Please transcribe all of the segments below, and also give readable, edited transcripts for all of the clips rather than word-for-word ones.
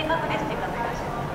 見学ですっていう方いらっしゃいます。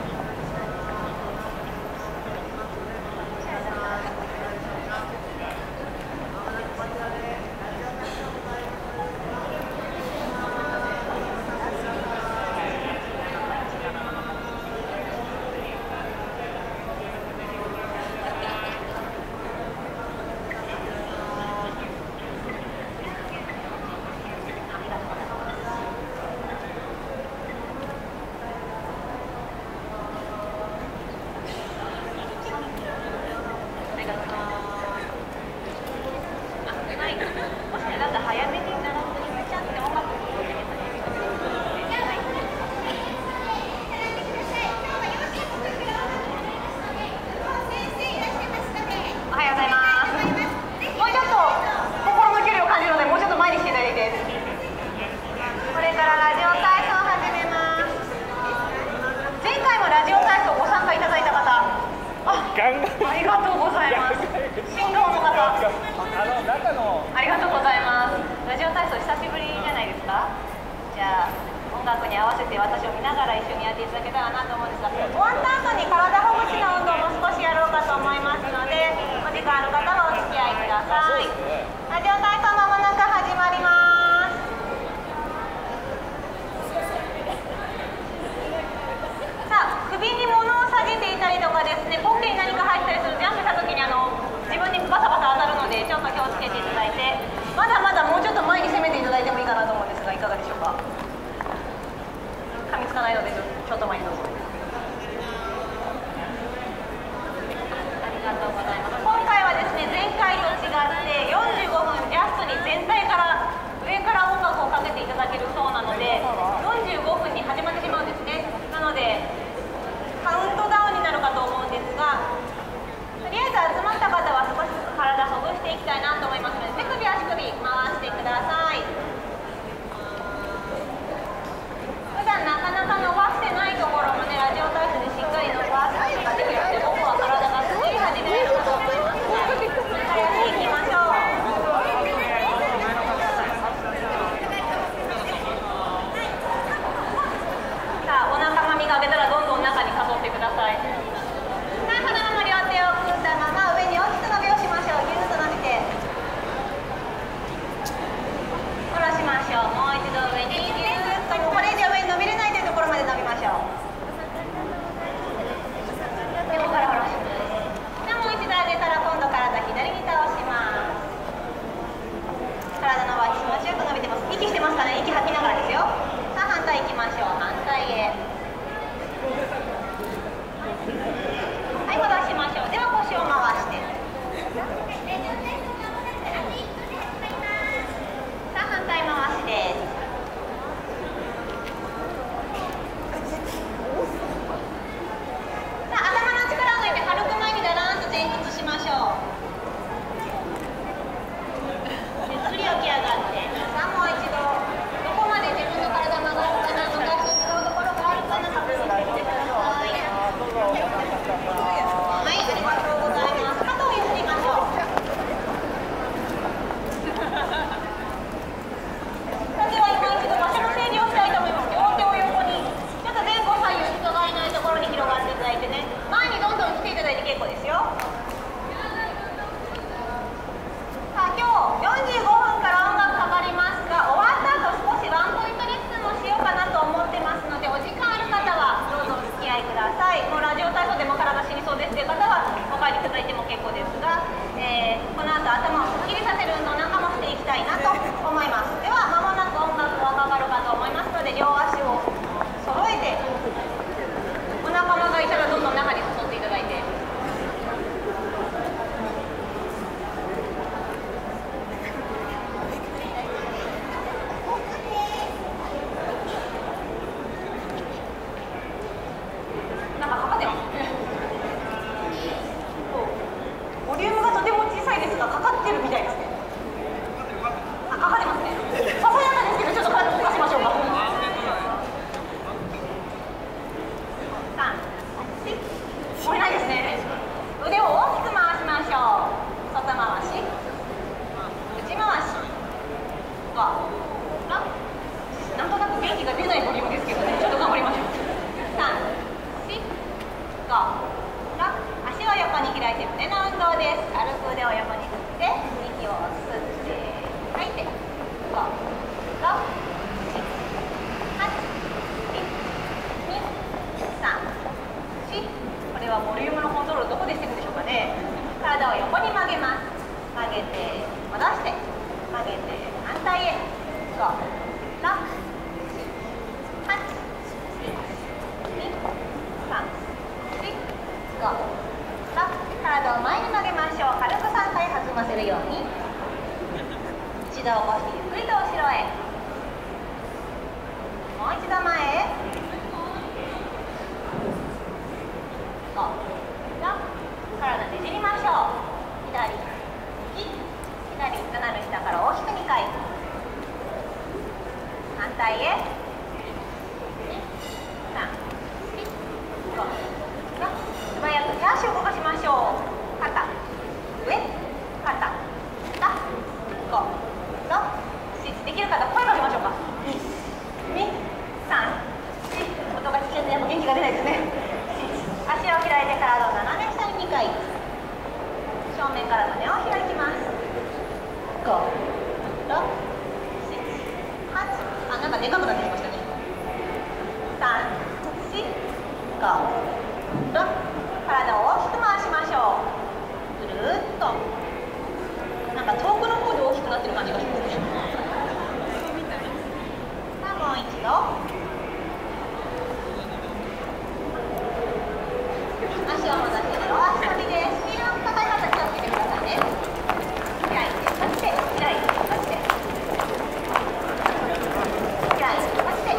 ありがとうございます。新顔の方。ありがとうございます。ラジオ体操久しぶりじゃないですか。じゃあ音楽に合わせて私を見ながら一緒にやっていただけたらなと思うんですが、終わった後に体ほぐしの運動も少しやろうかと思いますので、お時間ある方はお付き合いください。ラジオ体操まもなく始まります。さあ、首に物を下げていたりとかですね、ポッケに何か入ったりするジャンプした時に自分にバタバタ当たるのでちょっと気をつけていただいて、まだまだもうちょっと前に攻めていただいてもいいかなと思うんですが、いかがでしょうか。噛みつかないのでちょっと前にどうぞ。ありがとうございます。今回はですね、前回と違って45分ラストに全体から上から音楽をかけていただけるそうなので、45分に始まってしまうんですね。なのでカウントダウンになるかと思うんですが、とりあえず集まった方は少しずつ体ほぐしていきたいなと思いますので、手首足首回してください。普段なかなか伸ばしてないところもね、ラジオ体操でしっかり伸ばすことができるので、僕は体がすっきり始めれるかと思いますので、早くいきましょう。さあ、お腹まみが上げたらどんどん中に誘ってください。さあ、そのまま両手を組んだまま上に大きく伸びをしましょう。ぎゅっと伸びて下ろしましょう。もう一度上にぎゅっと、これ以上上に伸びれないというところまで伸びましょう。横から下ろします。さあ、もう一度上げたら今度体左に倒します。体の脇気持ちよく伸びてます。息してますかね。息吐きながらですよ。さあ、反対いきましょう。反対へ。はい、戻しましょう。では腰を回して、さあ反対回しです。さあ、頭の力を抜いて軽く前にだらんと前屈しましょう。ゆっくり起き上がって、さあもう一度どこまで自分の体曲がるかな、昔と違うところがあるかな、確認してみてください。はい、ありがとうございます。肩をゆすりましょう。さあ、では今一度場所の整理をしたいと思います。両手を横に、ちょっと前後左右人がいないところに広がっていただいてね、前にどんどん来ていただいて結構ですよ。さあ、今日45分から音楽かかりますが、終わった後少しワンポイントレッスンもしようかなと思ってますので、お時間ある方はどうぞお付き合いください。もうラジオ体操でも体死にそうですという方はお帰りいただいても結構ですが、この後頭をすっきりさせる運動なんかもしていきたいなと思います。では間もなく音楽がかかるかと思いますので、両足を揃えて、お仲間がいたらどんどん中に誘っていただいて。なんかかかってますボリュームがとても小さいですが、かかってるみたいですね。あ、かかってますね。ささやかですけど、ちょっと体動かしましょうか。3、もういないですね。腕を大きく回しましょう。外回し、内回し。なんとなく元気が出ないボリュームですけどね、ちょっと頑張りましょう。 素早く手足を動かしましょう。肩、上、肩、下、5、6、7。できる方、声かけましょうか。1、2、3、4。音が聞けて、やっぱ元気が出ないですね。足を開いて体を斜め下に2回。正面から胸を開きます。5、6、7、8。なんかでかくなってきましたね。3、4、5、6。体を大きく回しましょう。ぐるっと。なんか遠くの方で大きくなってる感じがしますね。さあ、もう一度。足を戻して両足跳びです。ヒールの高い方気をつけてくださいね。開いて、そして、開いて、そして。開いて、そして。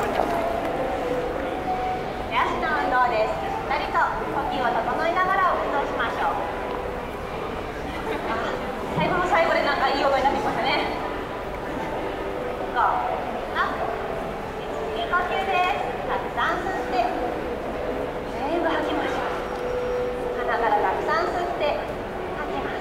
手足の運動です。しっかりと呼吸を整えながら運動しましょう。最後の最後でなんかいい音になってきましたね。5、7、深呼吸です。たくさん吸って、全部吐きましょう。鼻からたくさん吸って吐きます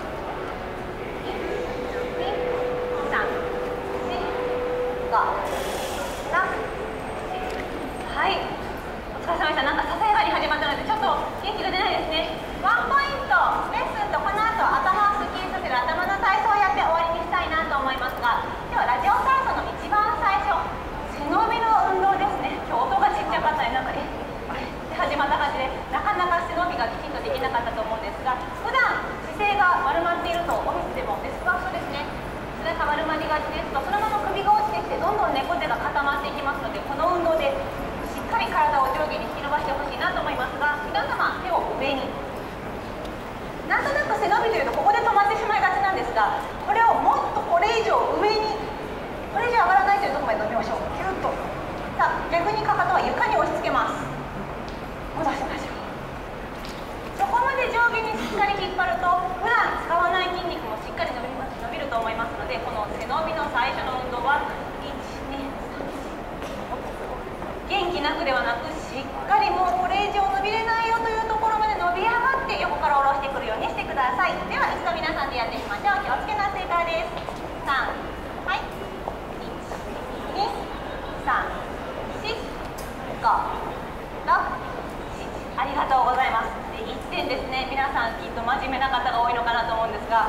。1、2、3、4、5、6、7。はい、お疲れ様でした。なんかささやかに始まったのでちょっと元気が出ないですね。ワンポイントレッスンとこの後頭をすっきりさせる頭の体操をやって終わりにしたいなと思いますが、ではラジオ体操の一番最初、背伸びの運動ですね。今日音がちっちゃかったりなんか始まった感じでなかなか背伸びがきちんとできなかったと思うんですが、普段姿勢が丸まっているとオフィスでもデスクワークですね、背中丸まりがちですとそのまま首が落ちてきてどんどん猫背が固まっていきますので、この運動でしっかり体を上下に引き伸ばしてほしいなと思いますが、皆様手を上に。なんとなく背伸びというとここで止まってしまいがちなんですが、これをもっとこれ以上上に、これ以上上がらないというところまで伸びましょう。キュッと。さあ、逆にかかとは床に押し付けます。戻しましょう。そこまで上下にしっかり引っ張ると普段使わない筋肉もしっかり伸びると思いますので、この背伸びの最初の運動は1、2、3、元気なくではなくしっかりもうこれ以上伸びれないよというところまで伸び上がって横から下ろしてくるようにしてください。では一度皆さんでやってみましょう。気をつけなすいからです。3、はい、1、2、3、4、5、6、ありがとうございます。で、1点ですね。皆さんきっと真面目な方が多いのかなと思うんですが、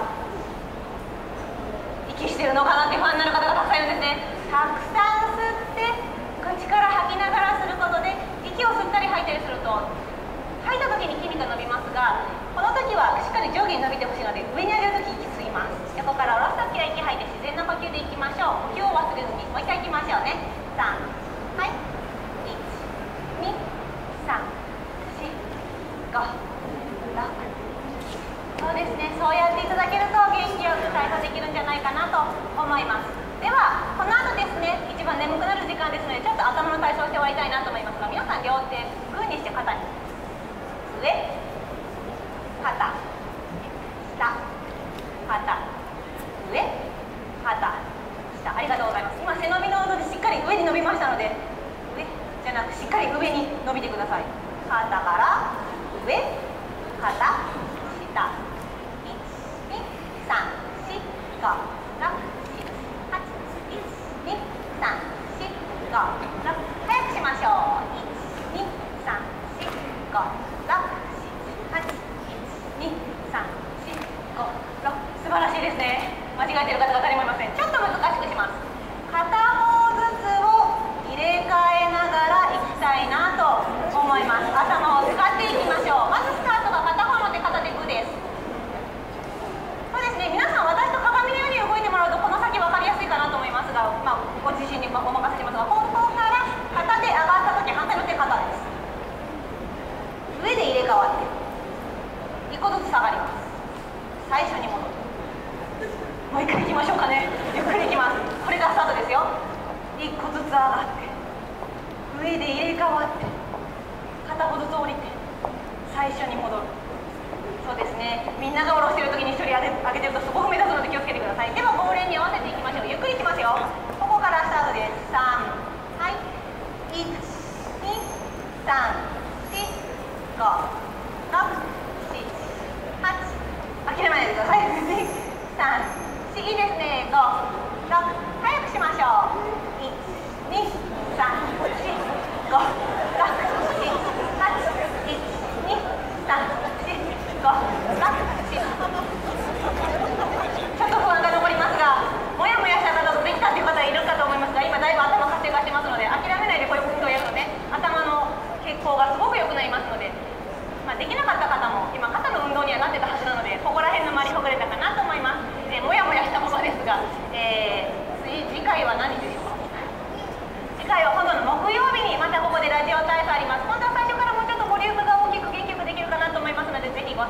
息してるのかなって不安になる方がたくさんいるんですね。たくさん吸って口から吐きながらすることで、息を吸ったり吐いたりすると吐いた時に筋肉が伸びますが、この時はしっかり上下に伸びてほしいので、上に上げる時息吸います。横から下ろす時は息吐いて自然な呼吸でいきましょう。呼吸を忘れずにもう一回いきましょうね。3、はい、1、2、3、4、5、6。そうですね、そうやっていただけると元気よく体操できるんじゃないかなと思います。ではこの後ですね、一番眠くなる時間ですのでちょっと頭の体操をして終わりたいなと思いますが、皆さん両手グーにして肩に、上、肩、下、肩、上、肩、下。ありがとうございます。今背伸びの運動でしっかり上に伸びましたので、上じゃなくしっかり上に伸びてください。肩から上、肩、下、1、2、3、4、5、6、7、8、1、2、3、4、5、6。早くしましょう。1、2、3、4、5、6、7、8、1、2、3、4、5、6。素晴らしいですね。間違えてる方が誰もいません。ちょっと難しくします。片方ずつを入れ替えながらいきたいなと思います。頭を使っていきましょう。まずスタートが片方の手片手グーです。そうですね、皆さん私と鏡のように動いてもらうとこの先分かりやすいかなと思いますが、ご自身にお任せしますが、ここから片手上がった時反対の手肩です。上で入れ替わって1個ずつ下がります。最初に戻る。もう一回いきましょうかね。ゆっくりいきます。これがスタートですよ。1個ずつ上がって上で入れ替わって片方ずつ降りて最初に戻る。そうですね、みんなが下ろしてる時に1人上げてるとすごく目立つので気をつけてください。では号令に合わせていきましょう。ゆっくりいきますよ。ここからスタートです。3、はい、1、2、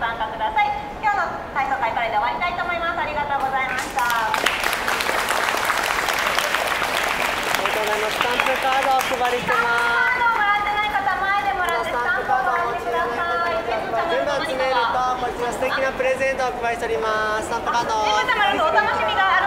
参加ください。今日の体操会これで終わりたいと思います。ありがとうございました。 ありがとうございます。スタンプカードを配りしてます。 カードをもらってない方、前でもらってスタンプをもらってください。 全部集めるとこちら素敵なプレゼントをお配りしております。スタンプカード。 全部たまるとお楽しみがある